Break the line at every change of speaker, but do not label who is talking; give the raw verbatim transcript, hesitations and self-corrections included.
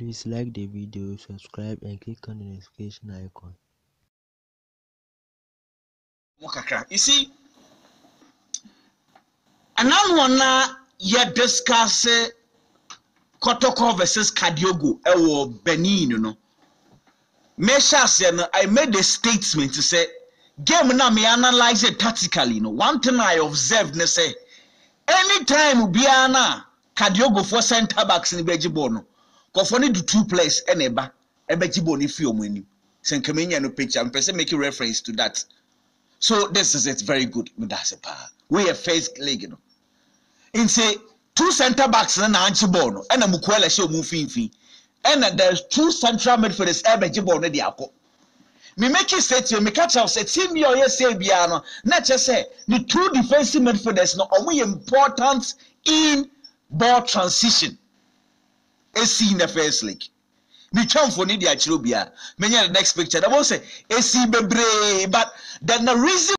Please like the video, subscribe and click on the notification icon.
You see, another one na ye discuss Kotoko versus Kadiogo ewo Benin, you know. I made a statement to say game na me analyze it tactically, you know. One thing I observed ne say anytime Biana Kadiogo for center backs in Bejibono, go for need two players and eba Ebejiboni feel menu. Sen Kamenya no picture, I'm person making reference to that. So this is it very good. That's a power. We are first leg, you know. In say two center backs na Anchibono, and a Mukwela show moving and there's two central midfielders Ebejibono de Ako. Me make it say to me catch up say team you yes say biano. Not just say the two defensive midfielders no only important in ball transition. A in the first league. Me chance for need the Achirobia. Many the next picture. I won't say A C bebre, but then the reason